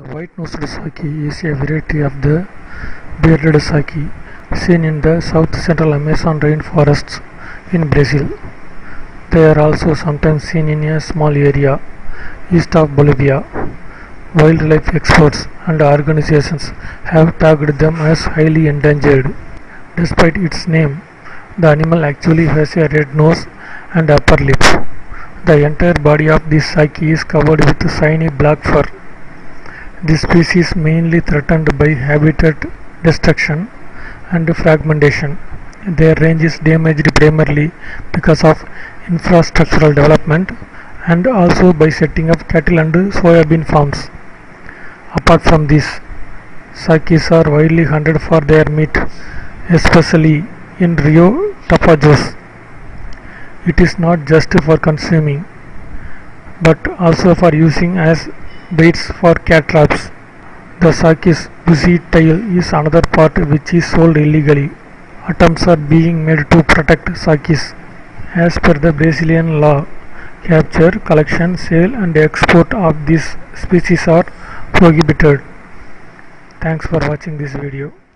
White-nosed saki is a variety of the bearded saki seen in the south-central Amazon rainforests in Brazil. They are also sometimes seen in a small area east of Bolivia. Wildlife experts and organizations have tagged them as highly endangered. Despite its name, the animal actually has a red nose and upper lip. The entire body of this saki is covered with shiny black fur. This species is mainly threatened by habitat destruction and fragmentation. Their range is damaged primarily because of infrastructural development and also by setting up cattle and soybean farms. Apart from this, sakis are widely hunted for their meat, especially in Rio Tapajos. It is not just for consuming, but also for using as baits for cat traps. The sakis bushy tail is another part which is sold illegally. Attempts are being made to protect sakis. As per the Brazilian law, capture, collection, sale and export of this species are prohibited. Thanks for watching this video.